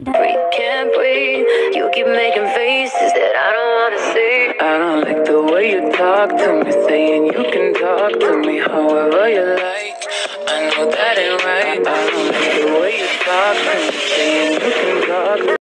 We can't breathe. You keep making faces that I don't wanna see. I don't like the way you talk to me, saying you can talk to me however you like. I know that ain't right. I don't like the way you talk to me, saying you can talk to me.